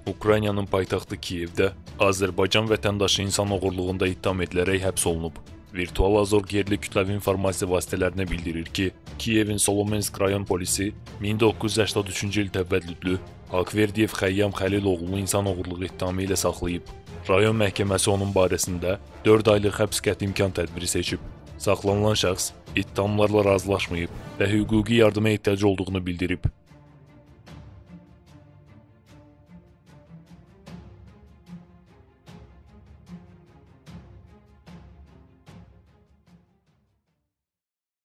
Ukraynanın paytaxtı Kiyevdə Azərbaycan vətəndaşı insan oğurluğunda ittiham edilərək həbs olunub. Virtual Azorq yerli kütləvi informasiya vasitələrinə bildirir ki, Kiyevin Solomensk rayon polisi 1983-cü il təvəllüdlü Akverdiyev Xəyyam Xəliloğlunu insan oğurluğu ittihamı ilə saxlayıb. Rayon məhkəməsi onun barəsində 4 aylıq həbs qəti imkan tədbiri seçib. Saxlanılan şəxs ittihamlarla razılaşmayıb və hüquqi yardıma ehtiyacı olduğunu bildirib.